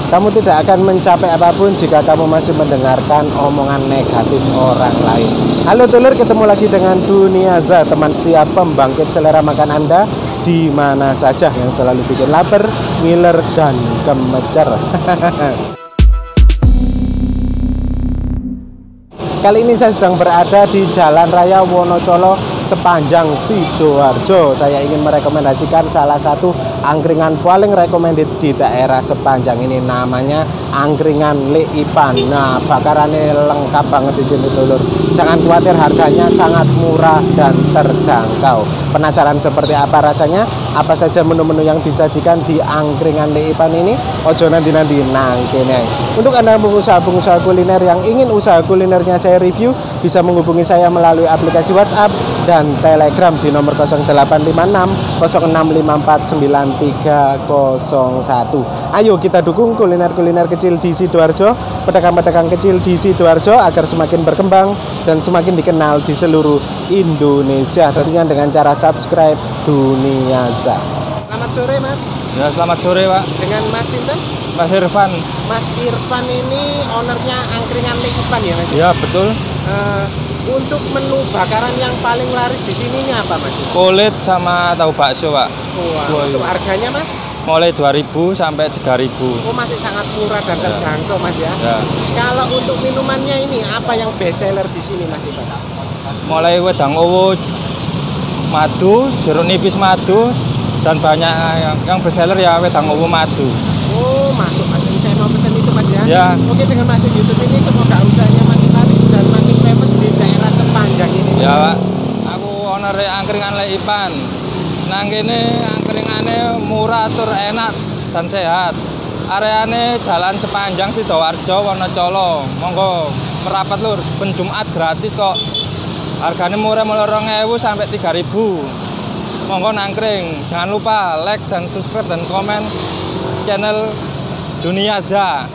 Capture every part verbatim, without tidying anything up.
Kamu tidak akan mencapai apapun jika kamu masih mendengarkan omongan negatif orang lain. Halo dulur, ketemu lagi dengan Duniaza, teman setia pembangkit selera makan Anda di mana saja, yang selalu bikin lapar, ngiler, dan gemecer. Kali ini saya sedang berada di Jalan Raya Wonocolo sepanjang Sidoarjo. Saya ingin merekomendasikan salah satu angkringan paling recommended di daerah sepanjang ini, namanya Angkringan Leipan. Nah, bakarannya lengkap banget di sini dulur. Jangan khawatir, harganya sangat murah dan terjangkau. Penasaran seperti apa rasanya? Apa saja menu-menu yang disajikan di Angkringan Leipan ini? Ojo nanti-nanti nang kene. Untuk Anda pengusaha-pengusaha kuliner yang ingin usaha kulinernya saya review, bisa menghubungi saya melalui aplikasi WhatsApp dan Telegram di nomor nol delapan lima enam nol enam lima empat sembilan tiga nol satu. Ayo kita dukung kuliner-kuliner kecil di Sidoarjo, pedagang-pedagang kecil di Sidoarjo agar semakin berkembang dan semakin dikenal di seluruh Indonesia, tentunya dengan cara subscribe Duniaza. Selamat sore Mas. Ya, selamat sore Pak. Dengan Mas Sinten? Mas Irfan. Mas Irfan ini ownernya Angkringan Leipan ya Mas? Ya, betul. Uh, untuk menu bakaran yang paling laris di sini ini apa Mas? Kulit sama tahu bakso Pak. Wah, wow. Untuk harganya Mas? Mulai dua ribu sampai tiga ribu. Oh, masih sangat murah dan ya. terjangkau Mas ya? Ya. Kalau untuk minumannya ini apa yang best seller di sini Mas Irfan? Mulai wedang owo, madu, jeruk nipis madu, dan banyak yang, yang best seller ya wedang owo madu. Oh, masuk Mas. Ini saya mau pesen itu Mas ya. Ya. Oke, dengan masuk YouTube ini semoga usahanya makin laris dan makin famous di daerah sepanjang ini. Ya Pak. Aku owner Angkringan Leipan. Nang kene angkringane murah, tur enak dan sehat. Areane jalan sepanjang Sidoarjo Wonocolo. Monggo merapat lur, ben Jumat gratis kok. Harganya murah mulai dua ribu sampai tiga ribu. Monggo nangkring. Jangan lupa like dan subscribe dan komen channel Duniaza.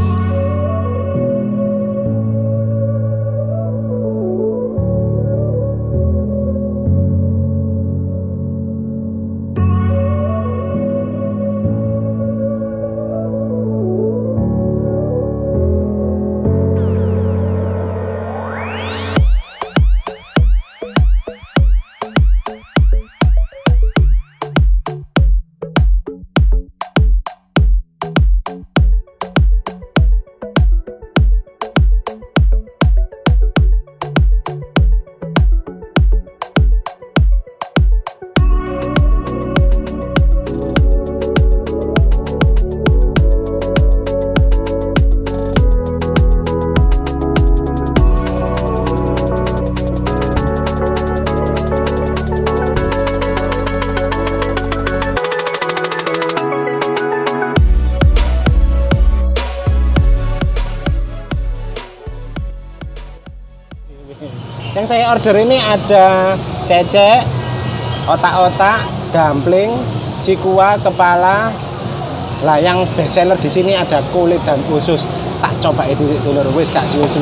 Yang saya order ini ada cecek, otak-otak, dumpling, cikua, kepala. Lah yang best seller di sini ada kulit dan usus. Tak coba itu dulur, wis gak suwe-suwe.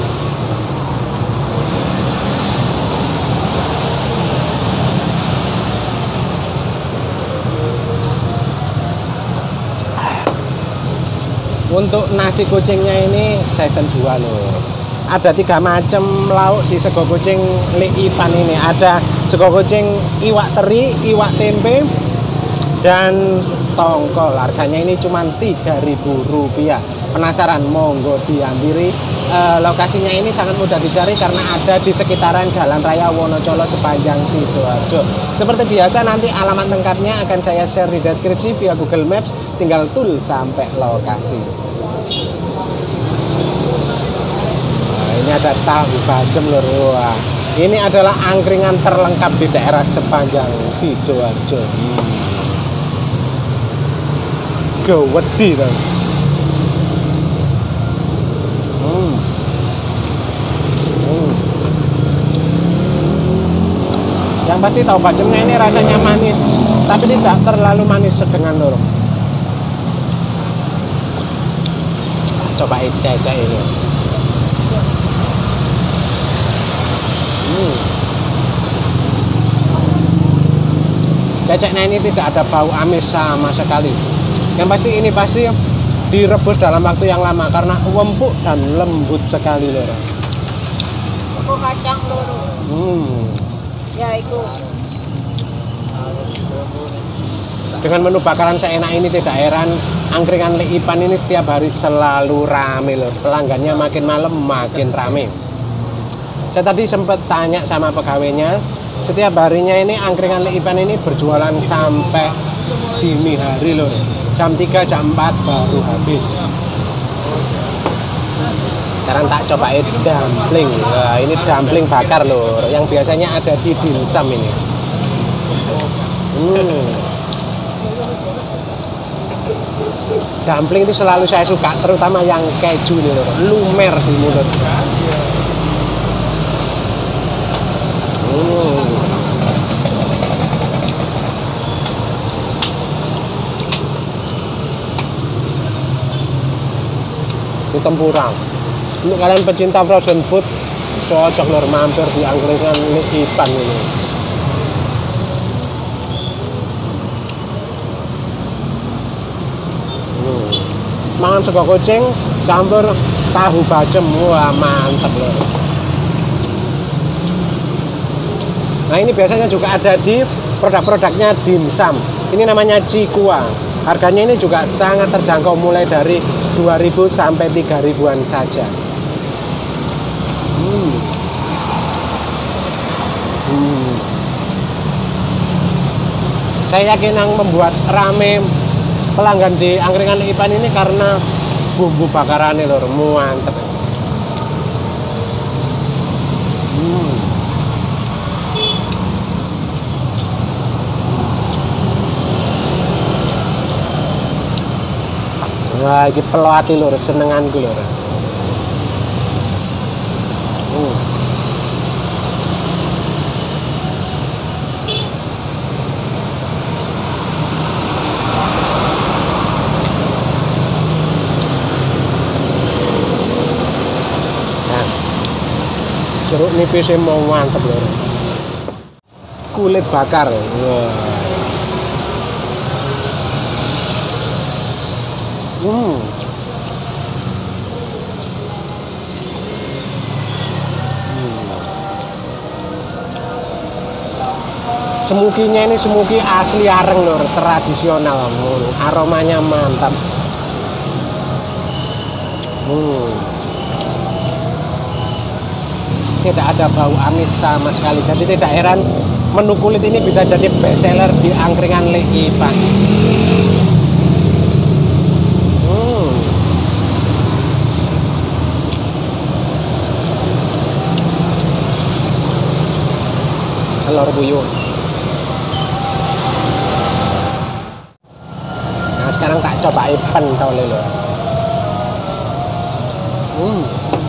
Untuk nasi kucingnya ini season dua loh. Ada tiga macam lauk di sego kucing Leipan ini. Ada sego kucing iwak teri, iwak tempe, dan tongkol. Harganya ini cuma tiga ribu rupiah. Penasaran? Monggo dihampiri. E, lokasinya ini sangat mudah dicari karena ada di sekitaran Jalan Raya Wonocolo sepanjang Sidoarjo. Seperti biasa, nanti alamat lengkapnya akan saya share di deskripsi via Google Maps. Tinggal tul sampai lokasi. Ini ada tahu bacem lur. Wah, ini adalah angkringan terlengkap di daerah sepanjang Sidoarjo. Hmm. Gawedi dong. Hmm. Hmm. Yang pasti tahu bacemnya ini rasanya manis, tapi tidak terlalu manis sedengan lur. Coba cecek ini. Hmm. Ceceknya ini tidak ada bau amis sama sekali. Yang pasti ini pasti direbus dalam waktu yang lama karena empuk dan lembut sekali lho. Aku kacang loro. Hmm. Ya itu. Dengan menu bakaran seenak ini tidak heran angkringan Le Ipan ini setiap hari selalu rame loh. Pelanggannya makin malam makin rame. Saya tadi sempat tanya sama pegawainya, setiap harinya ini angkringan Le Ipan ini berjualan sampai dini hari loh. Jam tiga, jam empat baru habis. Sekarang tak cobain dumpling. Nah, ini dumpling bakar loh, yang biasanya ada di dimsum ini. Hmm. Dumpling itu selalu saya suka, terutama yang keju nih loh, lumer di mulut. Hmm. Ini tempura. Untuk kalian pecinta frozen food, cocok lor mampir di angkringan Le Ipan ini. Hmm. Mangan sego kucing campur tahu bacem, wah mantap lor. Nah ini biasanya juga ada di produk-produknya dimsum. Ini namanya Cikua. Harganya ini juga sangat terjangkau, mulai dari dua ribu sampai tiga ribuan saja. Hmm. Hmm. Saya yakin yang membuat rame pelanggan di angkringan Le Ipan ini karena bumbu bakarannya lor, mantep. Hmm. Wah, ini pelawati lur, senenganku lur. Hmm. Nah, jeruk nipisnya mau mantep lur. Kulit bakar. Wah. Hmm. Semukinya ini semuki asli areng lur, tradisional. Hmm. Aromanya mantap. Hmm. Tidak ada bau amis sama sekali. Jadi tidak heran menu kulit ini bisa jadi best seller di angkringan Le Ipan. Telur buyung. Nah sekarang tak coba ipan tau lho. Hmm.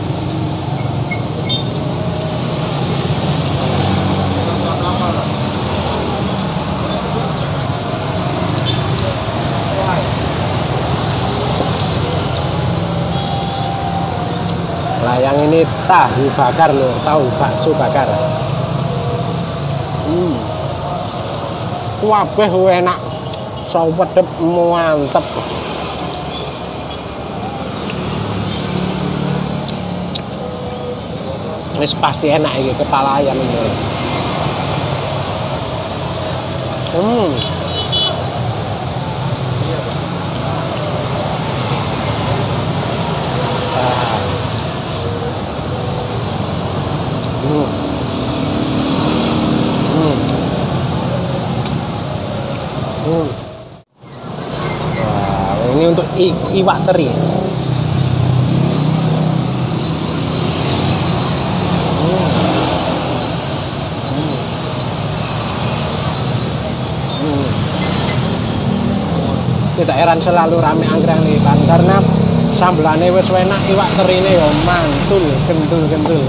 Lah yang ini tahu bakar loh, tahu bakso bakar. Hmm. Wabeh enak, sawedep mantep. Wis pasti enak iki kepala ayam ini. Hmm. Ah. Hmm. Hmm. Hmm. Wah, ini untuk i, iwak teri. Hmm. Hmm. Hmm. Tidak heran selalu rame angkringan Le Ipan karena sambelane wis enak, iwak terine ya mantul, gentul-gentul.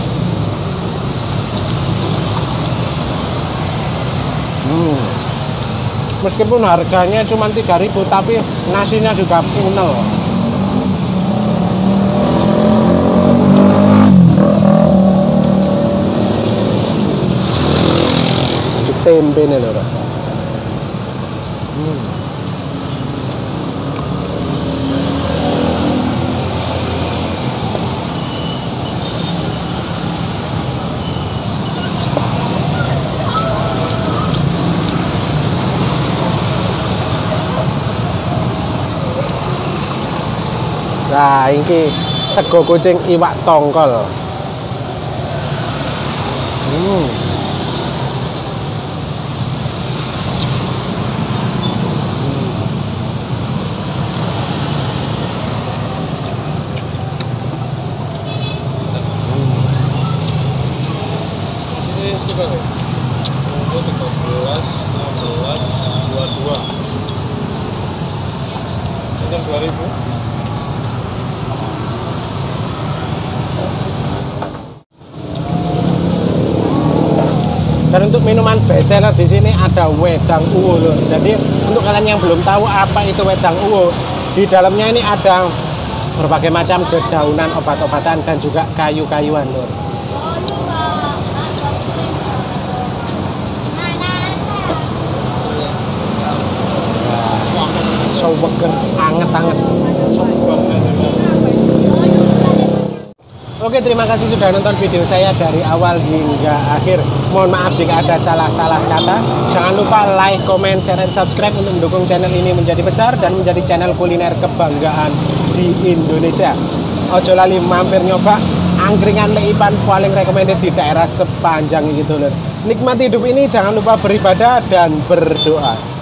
Hmm. Meskipun harganya cuma tiga ribu tapi nasinya juga punel. Di tempe nih lho. Hmm. Nah, ini sego kucing iwak tongkol. Hmm. Ini sudah nih. Untuk tiga belas, enam belas, dua puluh dua. Ini dua ribu. Dan untuk minuman bestseller di sini ada wedang uwo loh. Jadi untuk kalian yang belum tahu apa itu wedang uwo, di dalamnya ini ada berbagai macam dedaunan, obat-obatan dan juga kayu-kayuan loh. So weger, anget-anget. Oke, terima kasih sudah nonton video saya dari awal hingga akhir. Mohon maaf jika ada salah-salah kata. Jangan lupa like, comment, share, dan subscribe untuk mendukung channel ini menjadi besar dan menjadi channel kuliner kebanggaan di Indonesia. Ojo lali mampir nyoba angkringan Leipan paling recommended di daerah sepanjang itu lho. Nikmati hidup ini, jangan lupa beribadah dan berdoa.